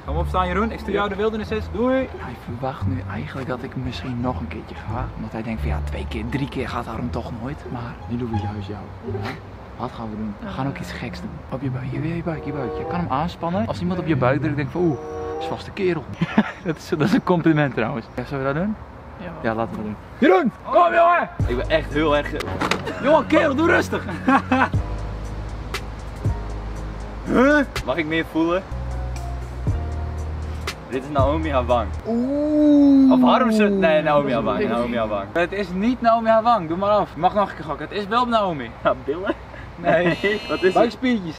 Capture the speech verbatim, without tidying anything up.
Kom opstaan Jeroen, ik stuur jou de wildernis is. Doei! Hij verwacht nu eigenlijk dat ik misschien nog een keertje ga. Omdat hij denkt van ja, twee keer, drie keer gaat daarom toch nooit. Maar nu doen we juist jou. Ja? Wat gaan we doen? We gaan ook iets geks doen. Op je buik, je, je buik, je buik. Je kan hem aanspannen. Als iemand op je buik drukt, denk ik van oeh, dat is vast een kerel. dat, is, dat is een compliment trouwens. Ja, zullen we dat doen? Ja, ja laten we dat doen. Jeroen, kom jongen! Ik ben echt heel erg... Jongen, kerel, doe rustig! Huh? Mag ik meer voelen? Dit is Naomi haar wang. Oeh. Of waarom ze... Nee, Naomi haar wang, Naomi haar wang. Het is niet Naomi haar wang, doe maar af. Je mag nog een keer gokken, het is wel Naomi. Ja, billen? Nee, Wat is het? buikspiertjes.